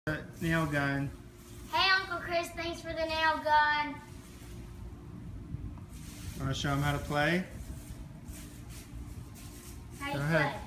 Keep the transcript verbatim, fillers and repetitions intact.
The nail gun. Hey, Uncle Chris, thanks for the nail gun. Want to show him how to play? How Go you ahead. play?